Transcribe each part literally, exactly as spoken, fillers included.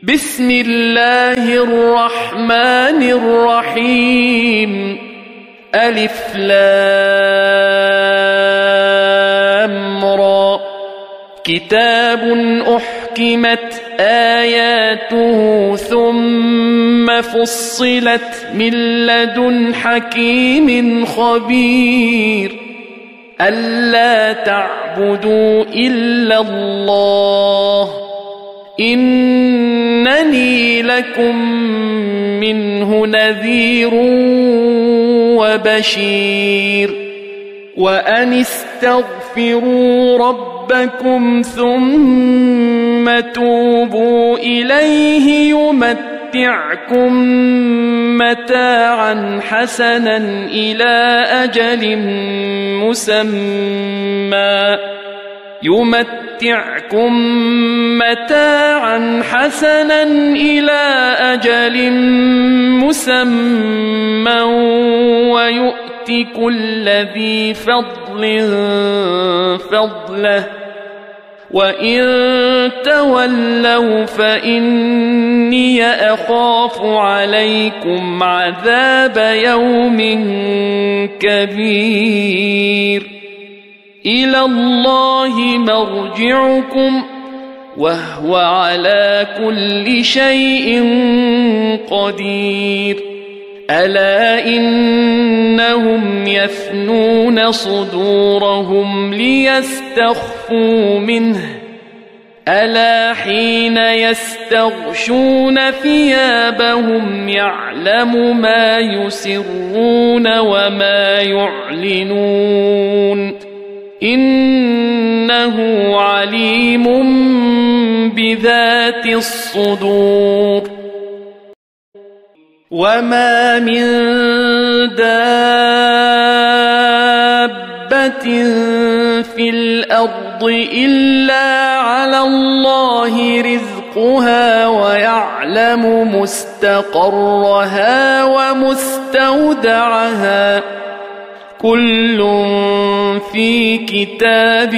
بسم الله الرحمن الرحيم ألف لام را كتاب أحكمت آياته ثم فصلت من لدن حكيم خبير ألا تعبدوا إلا الله إنني لكم منه نذير وبشير وأن استغفروا ربكم ثم توبوا إليه يمتعكم متاعا حسنا إلى أجل مسمى يمتعكم متاعا حسنا إلى أجل مسمى ويؤت كل ذي فضل فضله وإن تولوا فإني أخاف عليكم عذاب يوم كبير إلى الله مرجعكم وهو على كل شيء قدير ألا إنهم يثنون صدورهم ليستخفوا منه ألا حين يستغشون ثيابهم يعلم ما يسرون وما يعلنون إنه عليم بذات الصدور وما من دابة في الأرض إلا على الله رزقها ويعلم مستقرها ومستودعها كل في كتاب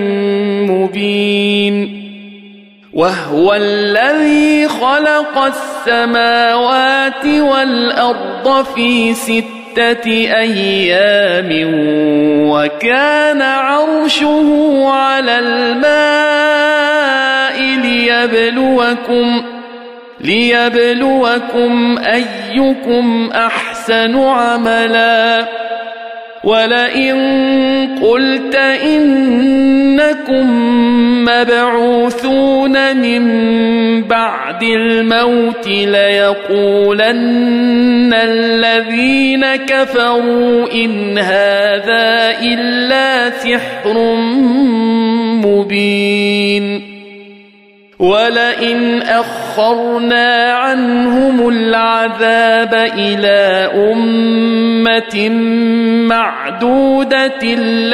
مبين وهو الذي خلق السماوات والأرض في ستة أيام وكان عرشه على الماء ليبلوكم ليبلوكم أيكم أحسن عملا ولئن قلت إنكم مبعوثون من بعد الموت ليقولن الذين كفروا إن هذا إلا سحر مبين ولئن أخرنا عنهم العذاب إلى أمة معدودة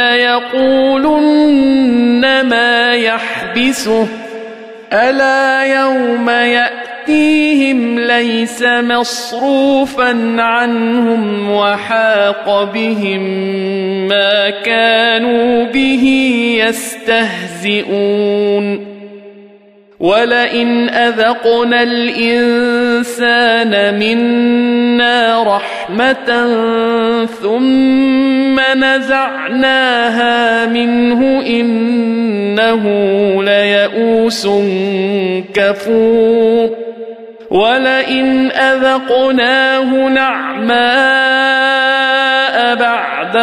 ليقولن ما يحبسه ألا يوم يأتيهم ليس مصروفا عنهم وحاق بهم ما كانوا به يستهزئون ولئن أذقنا الإنسان منا رحمة ثم نزعناها منه إنه ليئوس كفور ولئن أذقناه نعماء بعد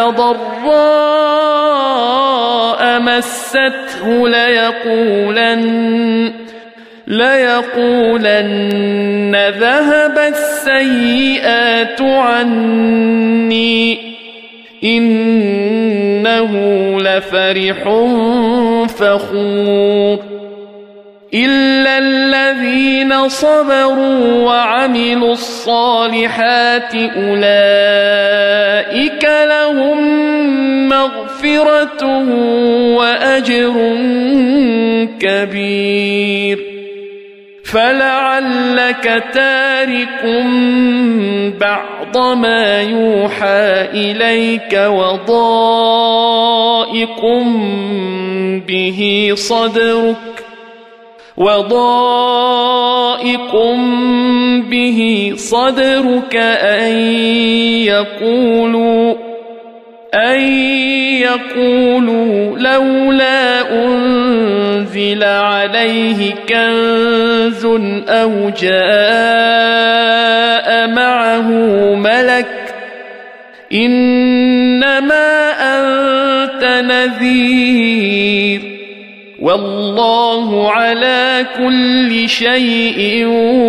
ضراء مسته ليقولن ليقولن ذهب السيئات عني إنه لفرح فخور إلا الذين صبروا وعملوا الصالحات أولئك لهم مغفرة وأجر كبير فلعلك تارك بعض ما يوحى إليك وضائق به صدرك وضائق ضائق به صدرك أن يقولوا أن يقولوا لولا أنزل عليه كنز أو جاء معه ملك إنما أنت نذير والله على كل شيء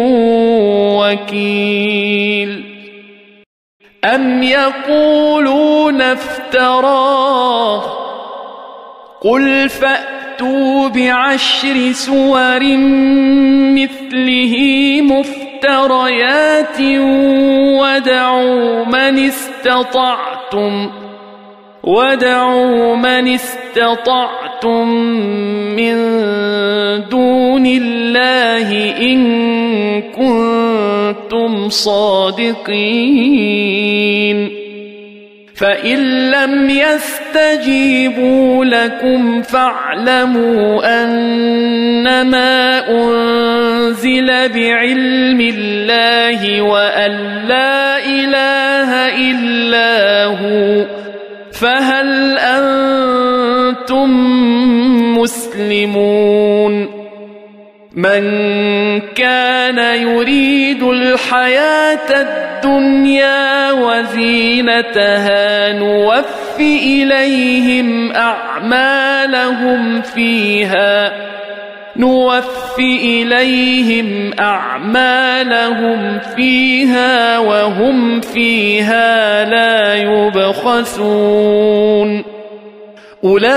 وكيل أم يقولون افتراه قل فأتوا بعشر سور مثله مفتريات ودعوا من استطعتم ودعوا من استطعتم من دون الله إن كنتم صادقين فإن لم يستجيبوا لكم فاعلموا أنما أنزل بعلم الله وأن لا إله إلا هو فهل أنتم مسلمون من كان يريد الحياة الدنيا وزينتها نوف إليهم أعمالهم فيها نوف إليهم أعمالهم فيها وهم فيها لا يبخسون أولئك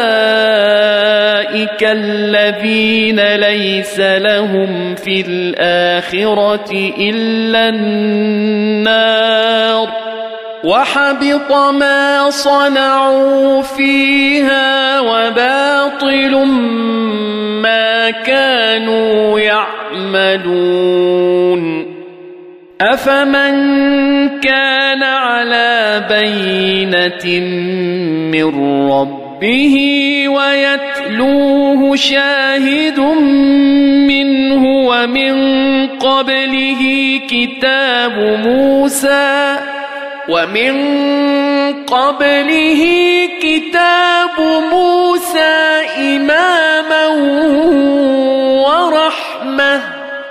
الذين ليس لهم في الآخرة إلا النار وحبط ما صنعوا فيها وباطل ما كانوا يعملون أفمن كان على بينة من ربه ويتلوه شاهد منه ومن قبله كتاب موسى ومن قبله كتاب موسى إماما ورحمة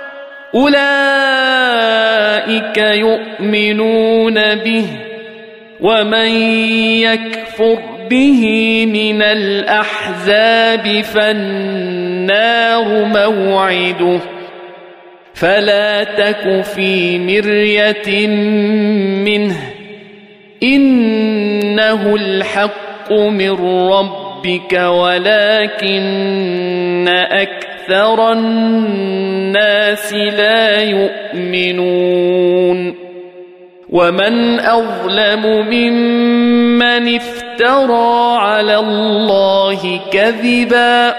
أولئك يؤمنون به ومن يكفر به من الأحزاب فالنار موعده فلا تك في مرية منه إنه الحق من ربك ولكن أكثر الناس لا يؤمنون ومن أظلم ممن افترى على الله كذبا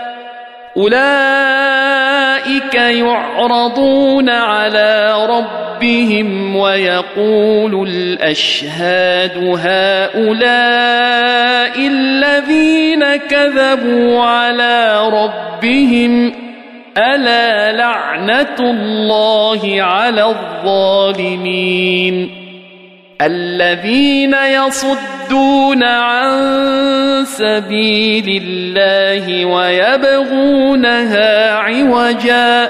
أولئك يعرضون على ربهم ويقول الأشهاد هؤلاء الذين كذبوا على ربهم ألا لعنة الله على الظالمين الذين يصدون عن سبيل الله ويبغونها عوجا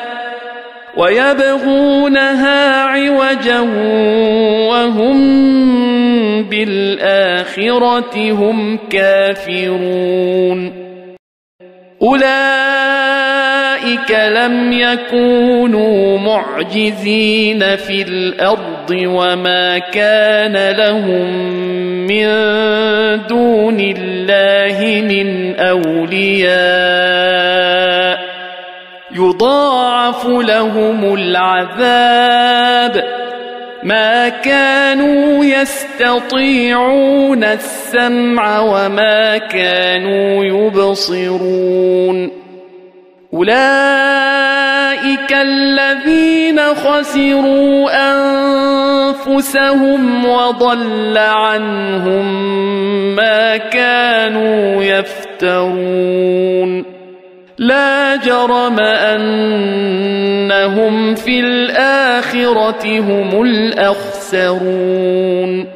ويبغونها عوجا وهم بالآخرة هم كافرون أولئك لم يكونوا معجزين في الأرض وما كان لهم من دون الله من أولياء يضاعف لهم العذاب ما كانوا يستطيعون السمع وما كانوا يبصرون أولئك الذين خسروا أنفسهم وضل عنهم ما كانوا يفترون لا جرم أنهم في الآخرة هم الأخسرون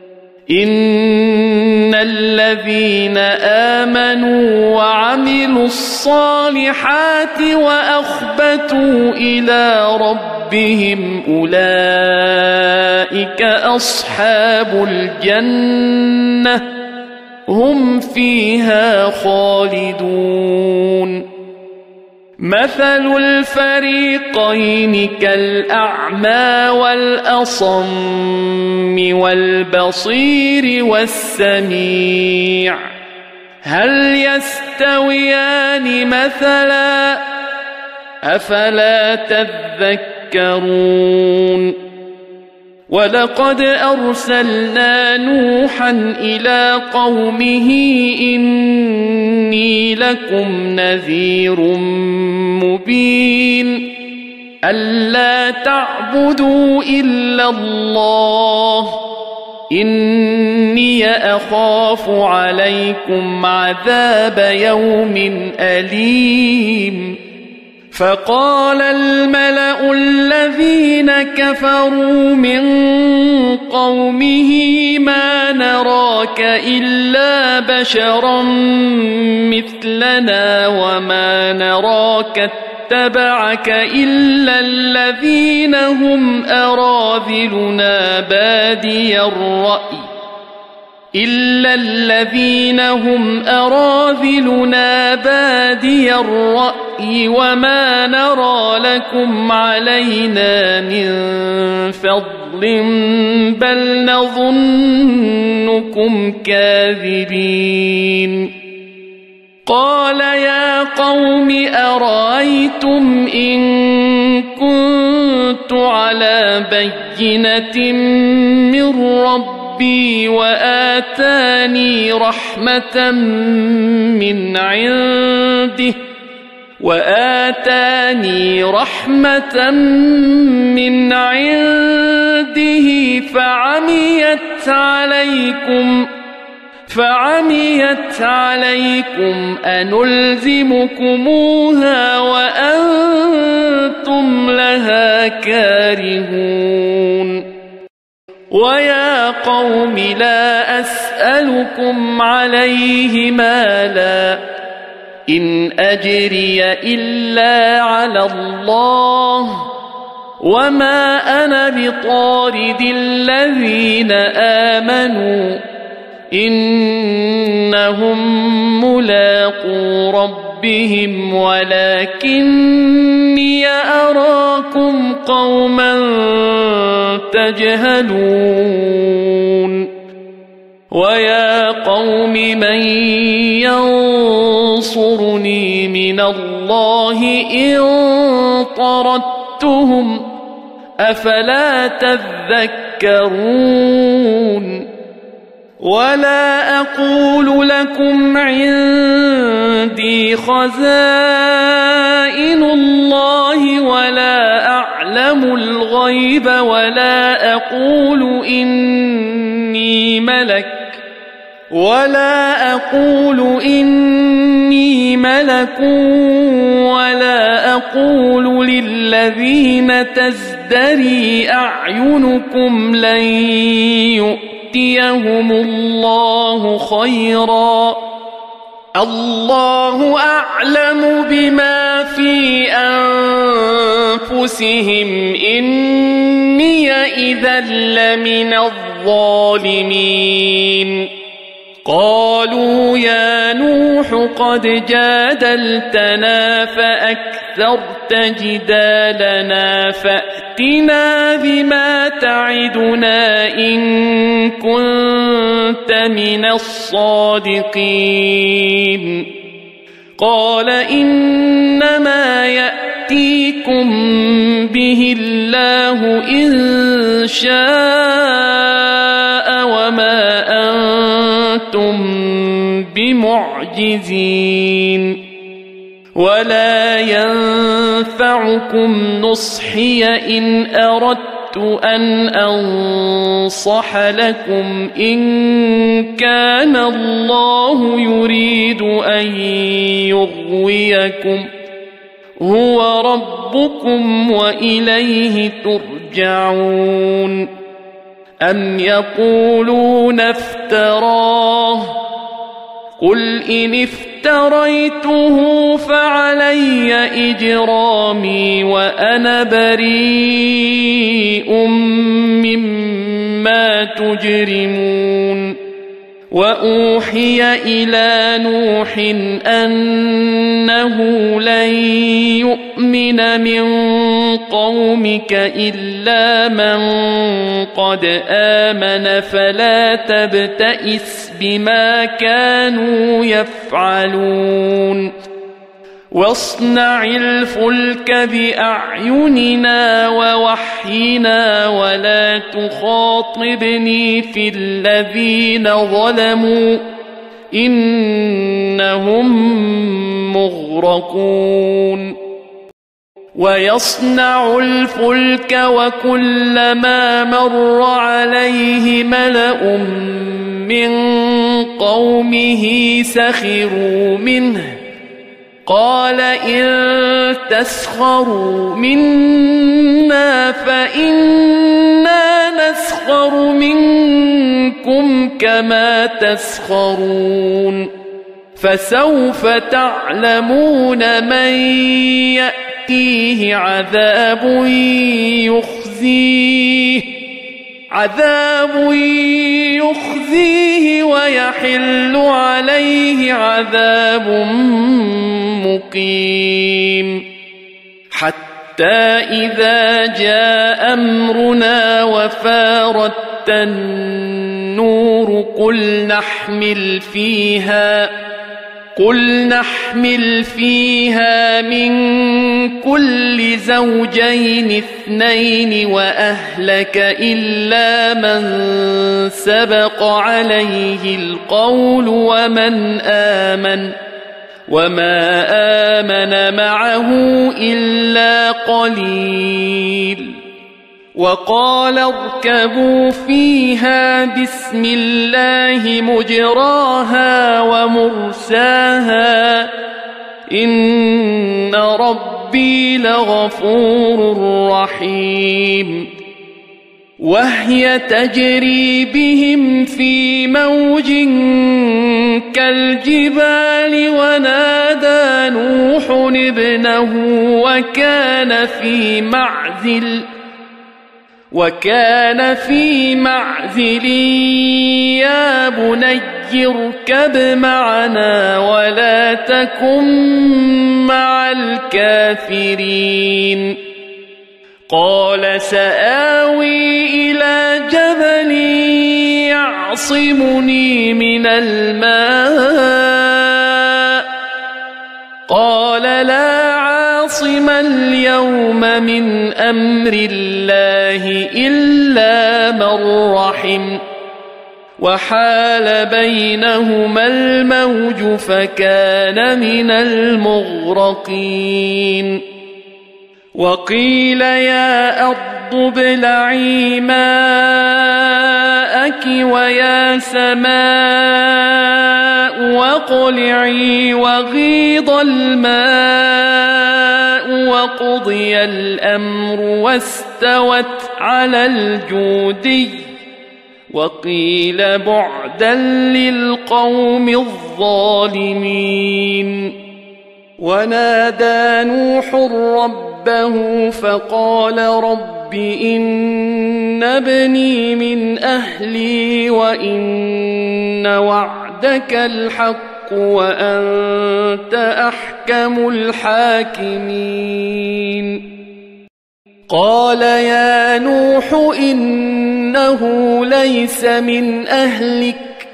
إن الذين آمنوا وعملوا الصالحات وأخبتوا إلى ربهم أولئك أصحاب الجنة هم فيها خالدون مثل الفريقين كالأعمى والأصم والبصير والسميع هل يستويان مثلا أفلا تذكرون ولقد أرسلنا نوحا إلى قومه إني لكم نذير مبين ألا تعبدوا إلا الله إني أخاف عليكم عذاب يوم أليم فقال الملأ الذين كفروا من قومه ما نراك إلا بشرا مثلنا وما نراك اتبعك إلا الذين هم أراذلنا بادي الرأي إلا الذين هم أراذلنا بادي الرأي وما نرى لكم علينا من فضل بل نظنكم كاذبين قال يا قوم أرأيتم إن كنت على بينة من ربي وآتاني رحمة من عنده وآتاني رحمة من عنده فعميت عليكم فعميت عليكم أنلزمكموها وأنتم لها كارهون ويا قوم لا أسألكم عليه مالا إن أجري إلا على الله وما أنا بطارد الذين آمنوا إنهم ملاقو ربهم ولكني أراكم قوما تجهلون ويا قوم من ينصرني من الله إن طردتهم أفلا تذكرون ولا أقول لكم عندي خزائن الله ولا أعلم الغيب ولا أقول إني ملك ولا أقول إني ملك ولا أقول للذين تزدري أعينكم لن يؤتيهم الله خيرا الله أعلم بما في أنفسهم إني إذا لمن الظالمين قالوا يا نوح قد جادلتنا فأكثرت جدالنا فأتنا بما تعدنا إن كنت من الصادقين قال إنما يأتيكم به الله إن شاء وما أنتم بمعجزين ولا ينفعكم نصحي إن أردت أردت أن أنصح لكم إن كان الله يريد أن يغويكم هو ربكم وإليه ترجعون. أم يقولون افتراه قل إن افتريته فعلي إجرامي وأنا بريء مما تجرمون. وأوحي إلى نوح أنه لن يؤمن من قومك إلا من قد آمن فلا تبتئس بما كانوا يفعلون. واصنع الفلك بأعيننا ووحينا ولا تخاطبني في الذين ظلموا إنهم مغرقون. ويصنع الفلك وكلما مر عليه ملأ من قومه سخروا منه قال إن تسخروا منا فإنا نسخر منكم كما تسخرون. فسوف تعلمون من يأتيه عذاب يخزيه عذاب يخزيه ويحل عليه عذاب مقيم. حتى إذا جاء أمرنا وفارت النور قل نحمل فيها قل نحمل فيها من كل زوجين اثنين وأهلك إلا من سبق عليه القول ومن آمن وما آمن معه إلا قليل. وقال اركبوا فيها بسم الله مجراها ومرساها إن ربي لغفور رحيم. وهي تجري بهم في موج كالجبال ونادى نوح ابنه وكان في معزل وكان في معزل يا بني اركب معنا ولا تكن مع الكافرين. قال سآوي إلى جبل يعصمني من الماء قال لا عاصم اليوم من أمر الله إلا من رحم وحال بينهما الموج فكان من المغرقين. وقيل يا أرض ابلعي ماءك ويا سماء واقلعي وغيض الماء وقضي الأمر واستوت على الجودي وقيل بعدا للقوم الظالمين. ونادى نوح ربه فقال رب إن ابني من أهلي وإن وعدك الحق وأنت أحكم الحاكمين. قال يا نوح إنه ليس من أهلك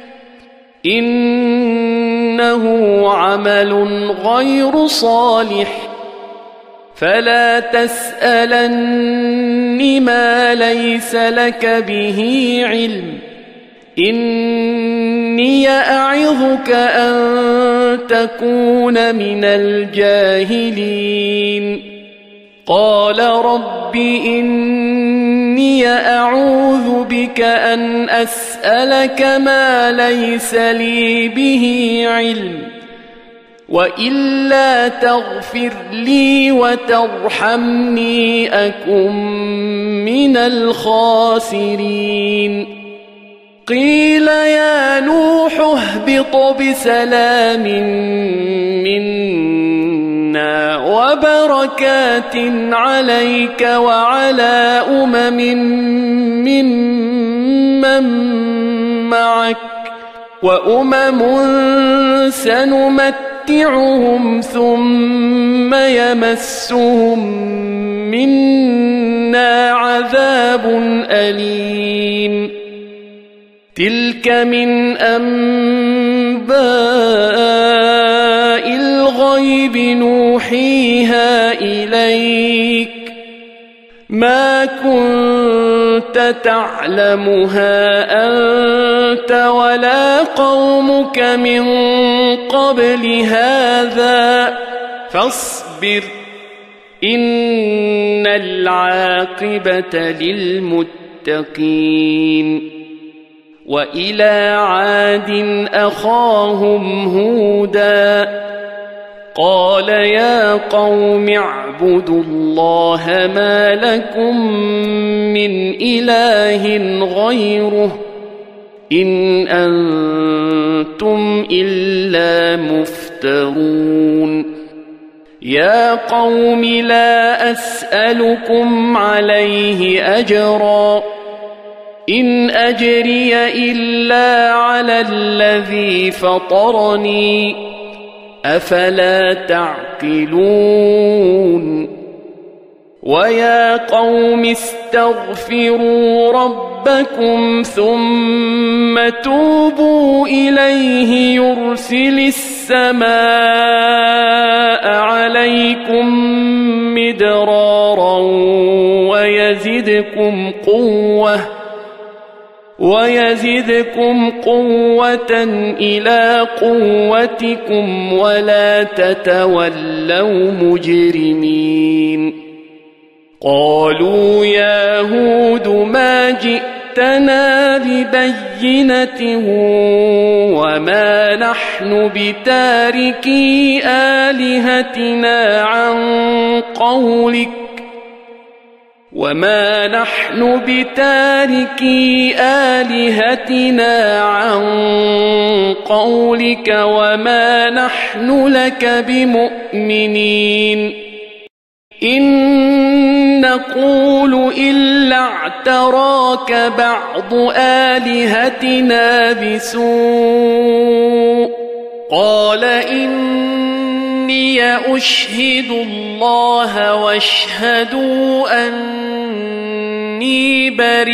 إنه عمل غير صالح فلا تسألن ما ليس لك به علم إني أعظك أن تكون من الجاهلين. قال رب إني إني أعوذ بك أن أسألك ما ليس لي به علم وإلا تغفر لي وترحمني أكن من الخاسرين قيل يا نوح اهبط بسلام منا وبركات عليك وعلى أمم ممن معك وأمم سنمتعهم ثم يمسهم منا عذاب أليم تلك من أنباء الغيب نوحيها إليك ما كنت تعلمها أنت ولا قومك من قبل هذا فاصبر إن العاقبة للمتقين وإلى عاد أخاهم هودا قال يا قوم اعبدوا الله ما لكم من إله غيره إن أنتم إلا مفترون يا قوم لا أسألكم عليه أجرا إن أجري إلا على الذي فطرني أفلا تعقلون ويا قوم استغفروا ربكم ثم توبوا إليه يرسل السماء عليكم مدرارا ويزدكم قوة ويزدكم قوة إلى قوتكم ولا تتولوا مجرمين قالوا يا هود ما جئتنا ببينة وما نحن بتاركي آلهتنا عن قولك وما نحن بتاركي آلهتنا عن قولك وما نحن لك بمؤمنين إن نقول إلا اعتراك بعض آلهتنا بسوء قال إني أشهد الله واشهدوا أني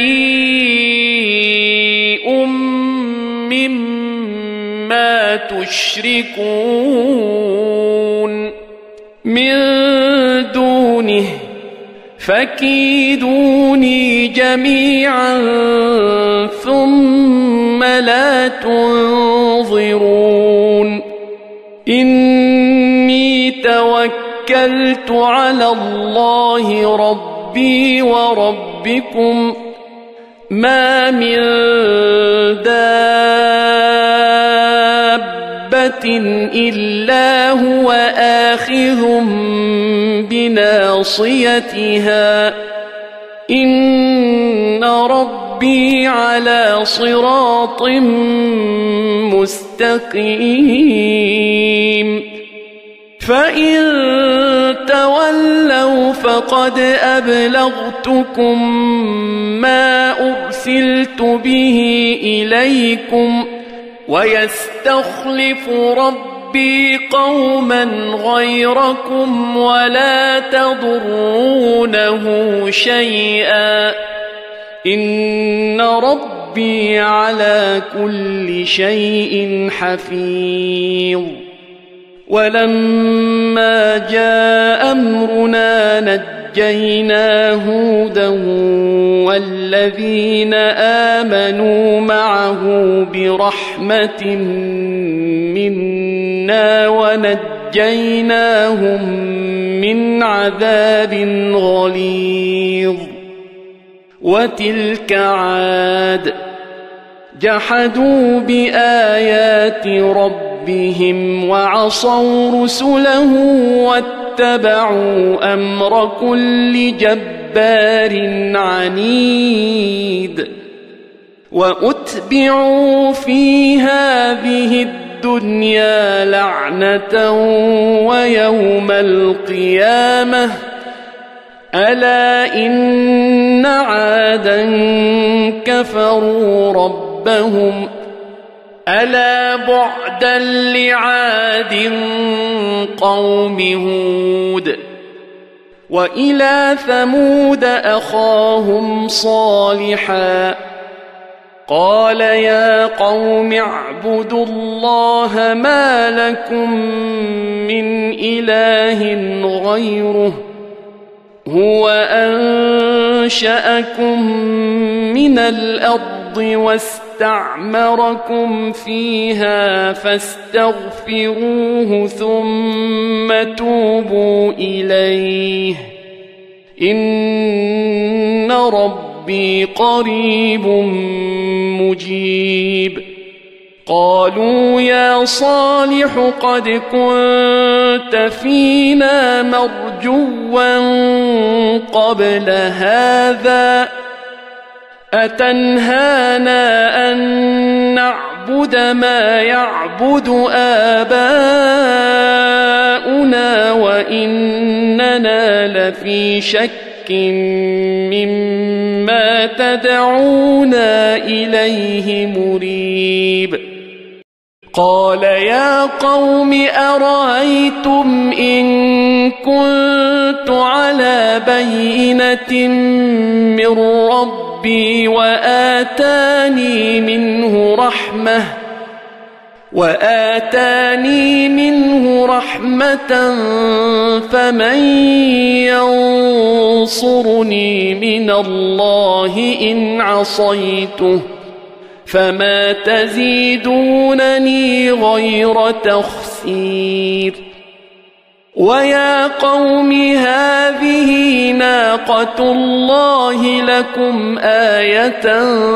بريء مما تشركون من دونه فكيدوني جميعا ثم لا تنظرون إني توكلت على الله ربي وربكم ما من دابة إلا هو آخذ بناصيتها إن ربي على صراط مستقيم فإن تولوا فقد أبلغتكم ما أرسلت به إليكم ويستخلف ربي قوما غيركم ولا تضرونه شيئا إن ربي على كل شيء حفيظ ولما جاء أمرنا نجينا هودا والذين آمنوا معه برحمة منا ونجيناهم من عذاب غليظ وتلك عاد جحدوا بآيات ربهم وعصوا رسله واتبعوا أمر كل جبار عنيد وأتبعوا في هذه الدنيا لعنة ويوم القيامة ألا إن عادا كفروا ربهم ألا بعدا لعاد قوم هود وإلى ثمود أخاهم صالحا قال يا قوم اعبدوا الله ما لكم من إله غيره هو أنشأكم من الأرض واستعمركم فيها فاستغفروه ثم توبوا إليه إن ربي قريب مجيب قالوا يا صالح قد كنت فينا مرجوا قبل هذا أتنهانا أن نعبد ما يعبد آباؤنا وإننا لفي شك مما تدعونا إليه مريب قال يا قوم أرأيتم إن كنت على بينة من ربي وآتاني منه رحمة وآتاني منه رحمة فمن ينصرني من الله إن عصيته فما تزيدونني غير تخسير ويا قوم هذه ناقة الله لكم آية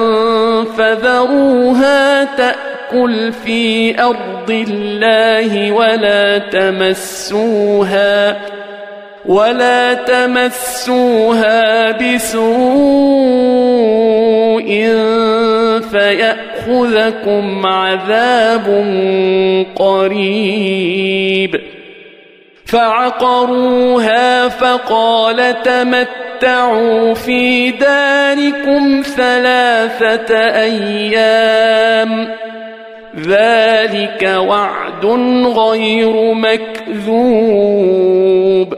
فذروها تأكل في أرض الله ولا تمسوها ولا تمسوها بسوء فيأخذكم عذاب قريب فعقروها فقال تمتعوا في داركم ثلاثة أيام ذلك وعد غير مكذوب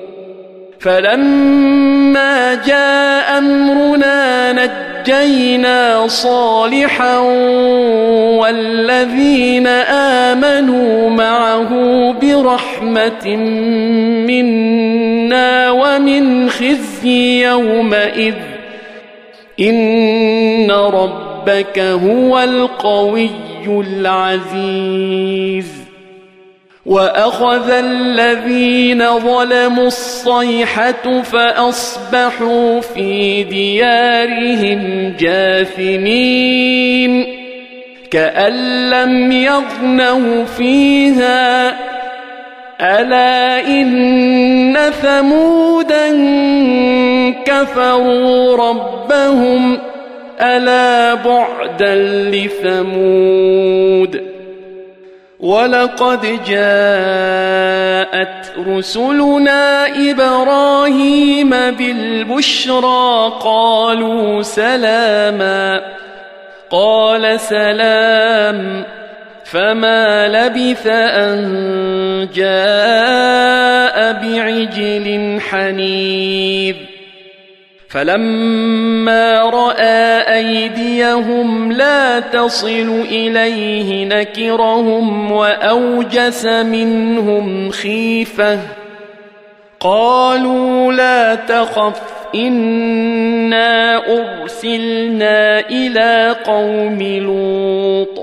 فلما جاء أمرنا نجينا صالحا والذين آمنوا معه برحمة منا ومن خزي يومئذ إن ربك هو القوي العزيز وأخذ الذين ظلموا الصيحة فأصبحوا في ديارهم جاثمين كأن لم يغنوا فيها ألا إن ثمودا كفروا ربهم ألا بعدا لثمود ولقد جاءت رسلنا إبراهيم بالبشرى قالوا سلاما قال سلام فما لبث أن جاء بعجل حنيذ فلما رأى أيديهم لا تصل إليه نكرهم وأوجس منهم خيفة قالوا لا تخف إنا أرسلنا إلى قوم لوط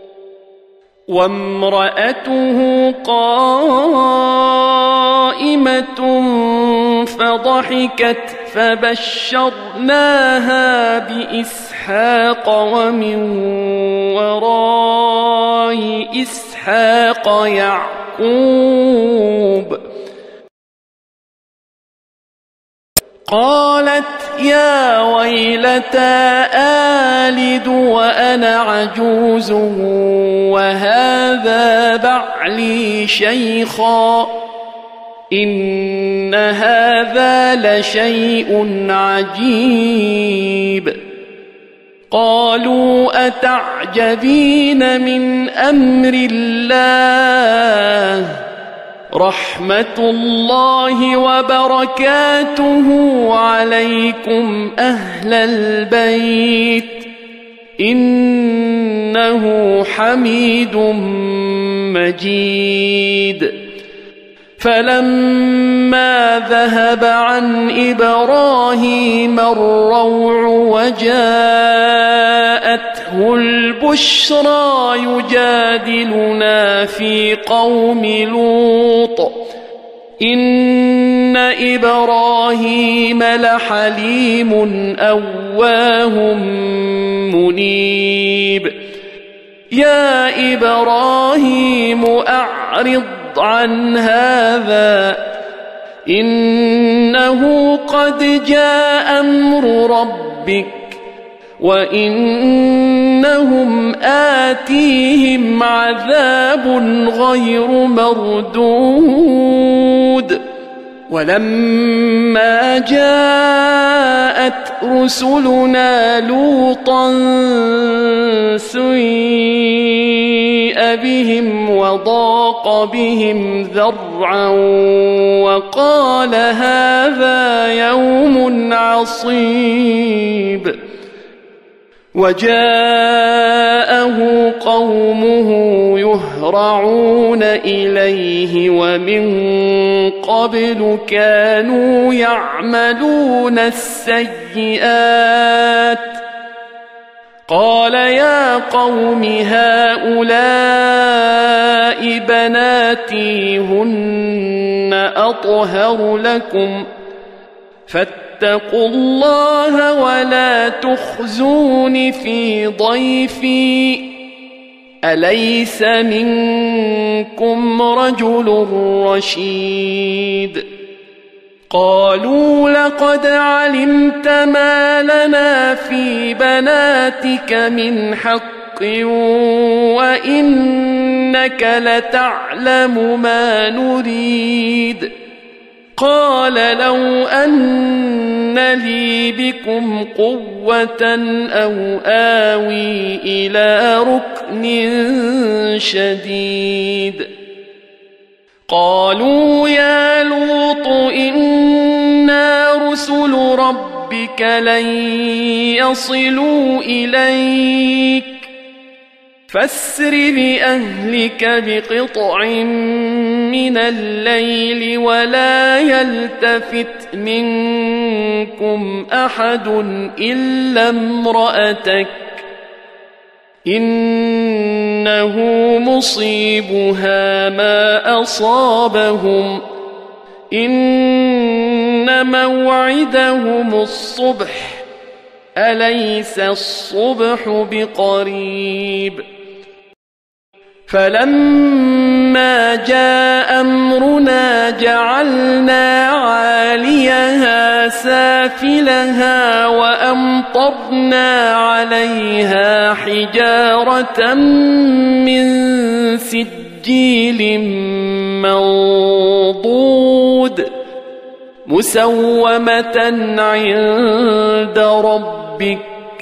وامرأته قائمة فضحكت فبشرناها بإسحاق ومن وراء إسحاق يعقوب. قالت يا ويلتى آلد وأنا عجوز وهذا بعلي شيخا إن هذا لشيء عجيب. قالوا أتعجبين من أمر الله رحمة الله وبركاته عليكم أهل البيت إنه حميد مجيد. فلما ذهب عن إبراهيم الروع وجاءته البشرى يجادلنا في قوم لوط إن إبراهيم لحليم أواه منيب. يا إبراهيم أعرض عن هذا إنه قد جاء أمر ربك وإنهم آتيهم عذاب غير مردود. ولما جاءت رسلنا لوطا سيء بهم وضاق بهم ذرعا وقال هذا يوم عصيب. وجاءه قومه يهرعون إليه ومن قبل كانوا يعملون السيئات. قال يا قوم هؤلاء بناتي هن أطهر لكم فاتقوا الله ولا تخزون في ضيفي أليس منكم رجل رشيد. قالوا لقد علمت ما لنا في بناتك من حق وإنك لتعلم ما نريد. قال لو أن لي بكم قوة أو آوي إلى ركن شديد. قالوا يا لوط إنا رسل ربك لن يصلوا إليك فاسر بأهلك بقطع من الليل ولا يلتفت منكم أحد إلا امرأتك إنه مصيبها ما أصابهم إن موعدهم الصبح أليس الصبح بقريب. فلما جاء أمرنا جعلنا عاليها سافلها وأمطرنا عليها حجارة من سجيل منضود مسومة عند ربك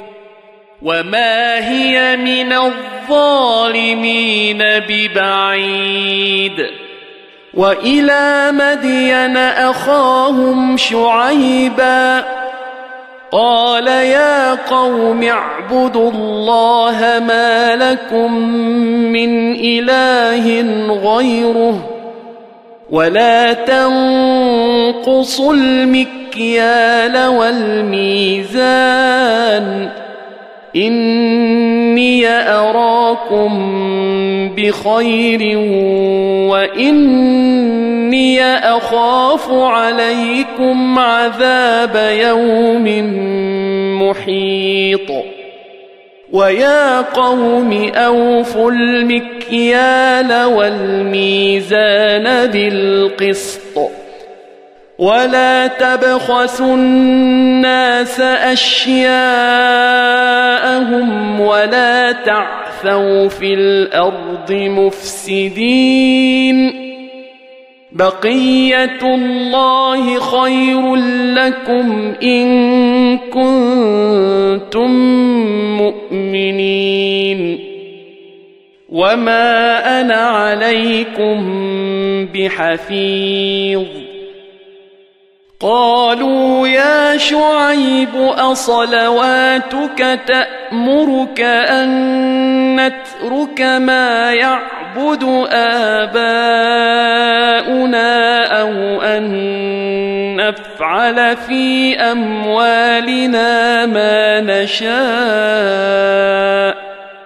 وما هي من الظالمين ببعيد. وإلى مدين أخاهم شعيبا قال يا قوم اعبدوا الله ما لكم من إله غيره ولا تنقصوا المكيال والميزان إني أراكم بخير وإني أخاف عليكم عليكم عذاب يوم محيط ويا قوم أوفوا المكيال والميزان بالقسط ولا تبخسوا الناس أشياءهم ولا تعثوا في الأرض مفسدين بقية الله خير لكم إن كنتم مؤمنين وما أنا عليكم بحفيظ قالوا يا شعيب أصلواتك تأمرك أن نترك ما يعبد آباؤنا أو أن نفعل في أموالنا ما نشاء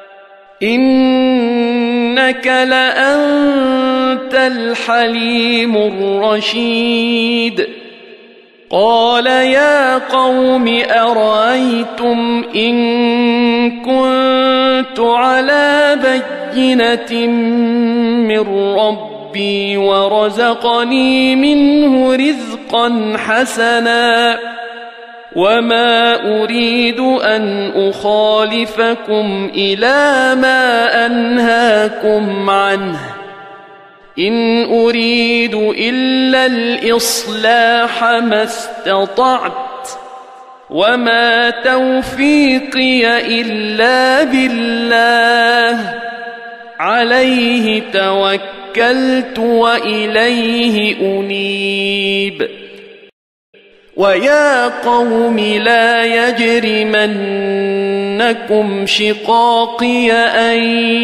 إنك لأنت الحليم الرشيد قال يا قوم أرأيتم إن كنت على بينة من ربي ورزقني منه رزقا حسنا وما أريد أن أخالفكم إلى ما أنهاكم عنه إن أريد إلا الإصلاح ما استطعت وما توفيقي إلا بالله عليه توكلت وإليه أنيب ويا قوم لا يجرمنكم شقاقي أن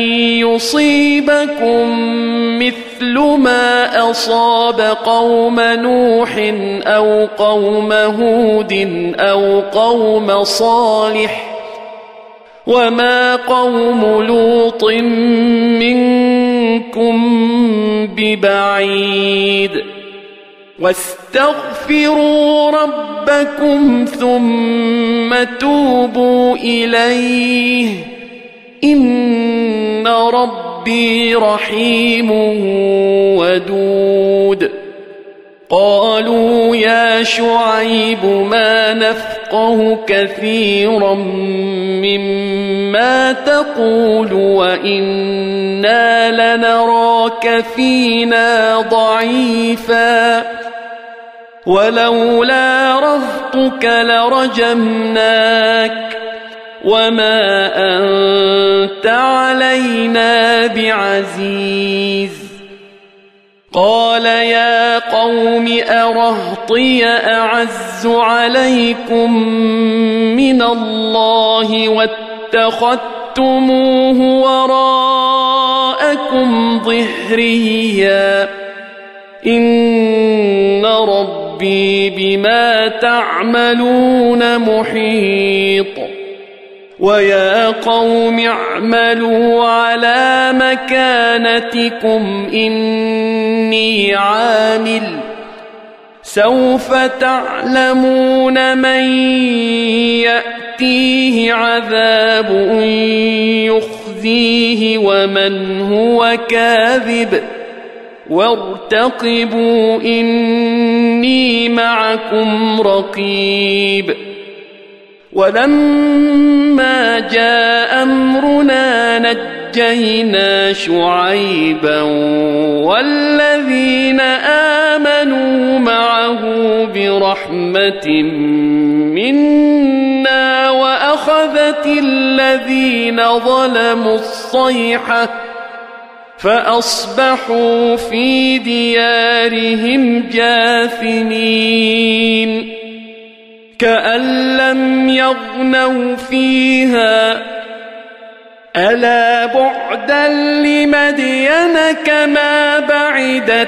يصيبكم مثل ما أصاب قوم نوح أو قوم هود أو قوم صالح وما قوم لوط منكم ببعيد واستغفروا ربكم ثم توبوا إليه إن ربي رحيم ودود قالوا يا شعيب ما نفقه كثيرا مما تقول وإنا لنراك فينا ضعيفا ولولا رهطك لرجمناك وما أنت علينا بعزيز قال يا قوم أرهطي أعز عليكم من الله واتخذتموه وراءكم ظهريا إن ربي بما تعملون محيط ويا قوم اعملوا على مكانتكم إني عامل سوف تعلمون من يأتيه عذاب يخزيه ومن هو كاذب وارتقبوا إني معكم رقيب ولما جاء أمرنا نجينا شعيبا والذين آمنوا معه برحمة منا وأخذت الذين ظلموا الصيحة فأصبحوا في ديارهم جاثمين كأن لم يغنوا فيها ألا بعدا لمدين كما بعدت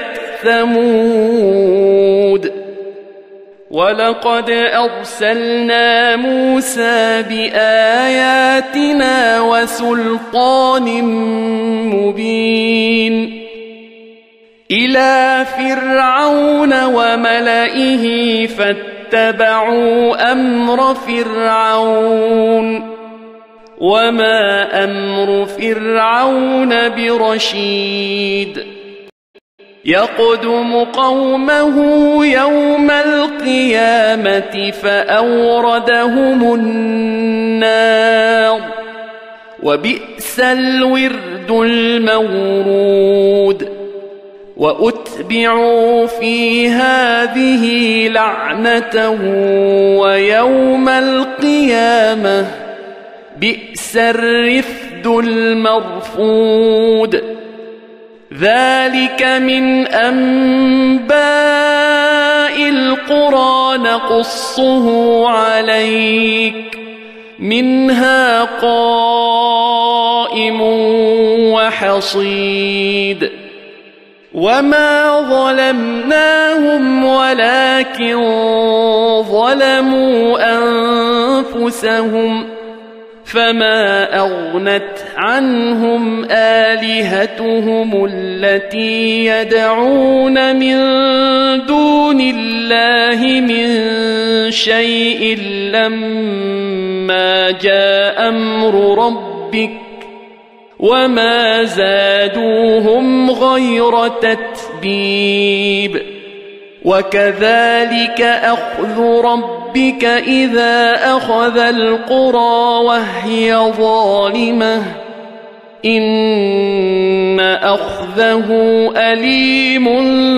ثمود ولقد أرسلنا موسى بآياتنا وسلطان مبين إلى فرعون وملئه فاتبعوا أمر فرعون وما أمر فرعون برشيد يقدم قومه يوم القيامة فأوردهم النار وبئس الورد المورود وأتبعوا في هذه لعنة ويوم القيامة بئس الرفد المرفود ذلك من أنباء القرى نقصه عليك منها قائم وحصيد وما ظلمناهم ولكن ظلموا أنفسهم فما أغنت عنهم آلهتهم التي يدعون من دون الله من شيء لما جاء أمر ربك وما زادوهم غير تتبيب وكذلك أخذ ربك إذا أخذ القرى وهي ظالمة إن أخذه أليم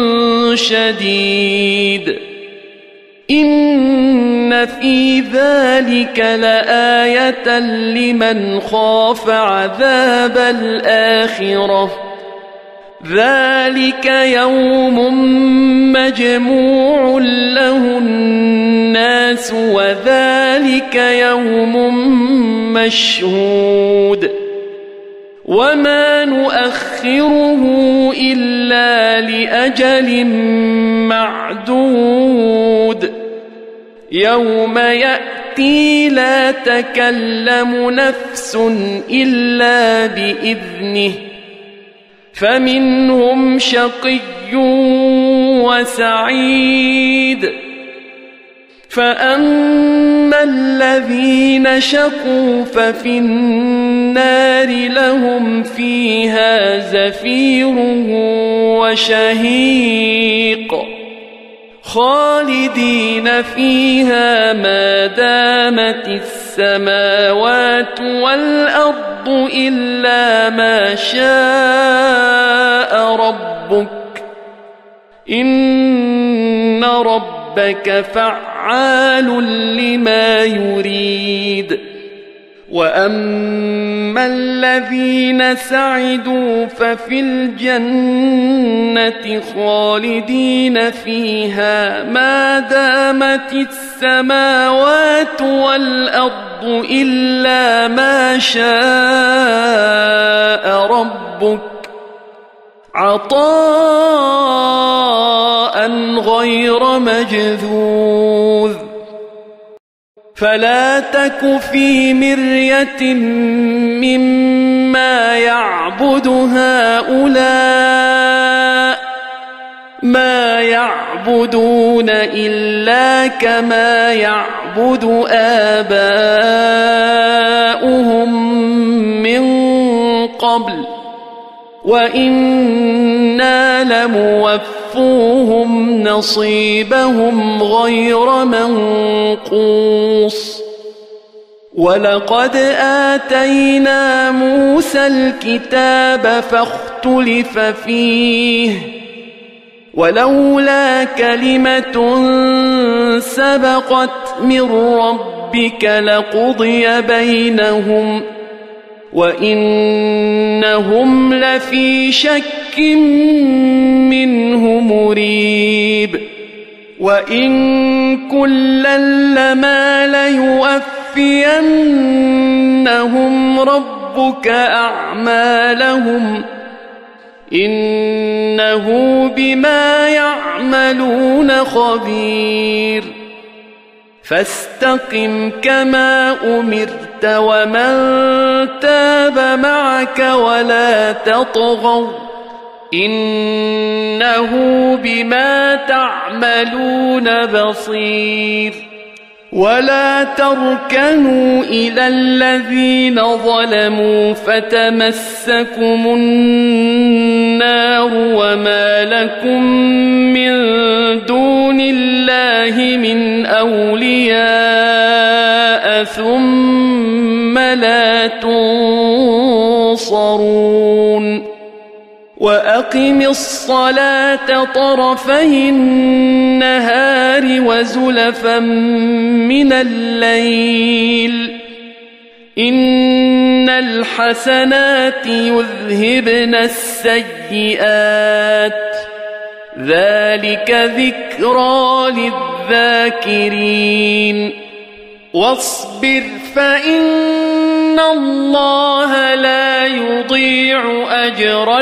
شديد إن في ذلك لآية لمن خاف عذاب الآخرة ذلك يوم مجموع له الناس وذلك يوم مشهود وما نؤخره إلا لأجل معدود يوم يأتي لا تكلم نفس إلا بإذنه فمنهم شقي وسعيد فأما الذين شقوا ففي النار لهم فيها زفير وشهيق خالدين فيها ما دامت السماوات والأرض إلا ما شاء ربك إن ربك فعال لما يريد وأما الذين سعدوا ففي الجنة خالدين فيها ما دامت السماوات والأرض إلا ما شاء ربك عطاء غير مجذوذ فلا تك في مرية مما يعبد هؤلاء ما يعبدون إلا كما يعبد آباؤهم من قبل وإنا لموفوهم نصيبهم غير منقوص ولقد آتينا موسى الكتاب فاختلف فيه ولولا كلمة سبقت من ربك لقضي بينهم وإنهم لفي شك منه مريب وإن كلا لما ليوفينهم ربك أعمالهم إنه بما يعملون خبير فاستقم كما أمرت ومن تاب معك ولا تطغوا إنه بما تعملون بصير. ولا تركنوا إلى الذين ظلموا فتمسكم النار وما لكم من دون الله من أولياء ثم لا تنصرون. وأقم الصلاة طرفي النهار وزلفا من الليل إن الحسنات يذهبن السيئات ذلك ذكرى للذاكرين. واصبر فإن الله لا يضيع أجر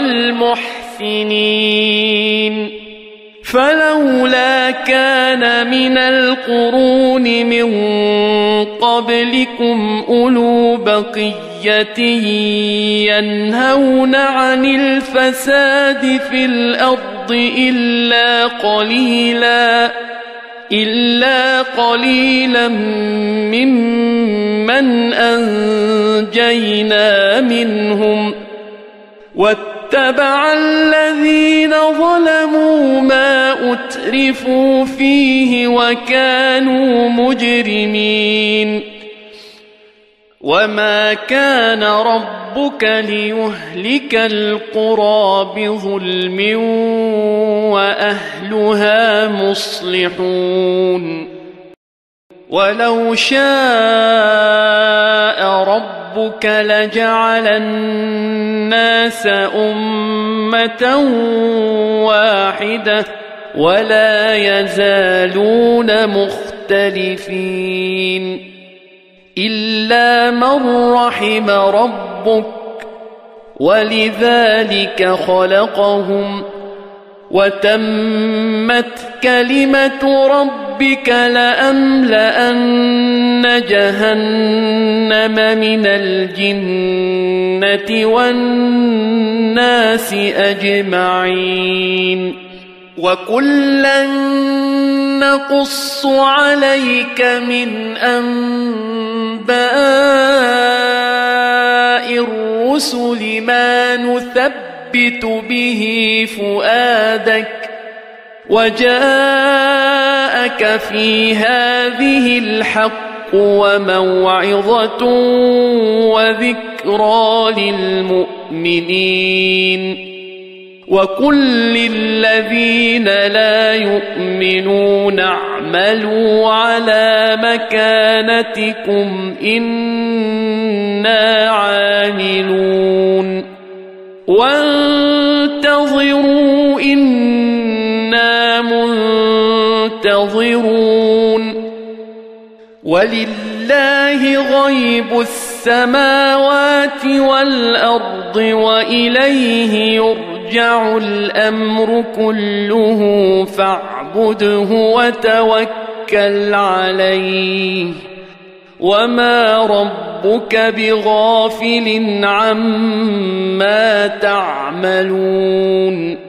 المحسنين. فلولا كان من القرون من قبلكم أولو بقية ينهون عن الفساد في الأرض إلا قليلا إلا قليلا ممن أنجينا منهم واتبع الذين ظلموا ما أترفوا فيه وكانوا مجرمين. وما كان ربك ليهلك القرى بظلم وأهلها مصلحون. ولو شاء ربك لجعل الناس أمة واحدة ولا يزالون مختلفين إلا من رحم ربك ولذلك خلقهم وتمت كلمة ربك لأملأن جهنم من الجنة والناس أجمعين. وكلا نقص عليك من أنباء الرسل ما نثبت به فؤادك وجاءك في هذه الحق وموعظة وذكرى للمؤمنين. وقل للذين لا يؤمنون اعملوا على مكانتكم إنا عاملون وانتظروا إنا منتظرون. ولله غيب السماوات والأرض وإليه يرجع الأمر كله فاعبده وتوكل عليه وما ربك بغافل عما تعملون.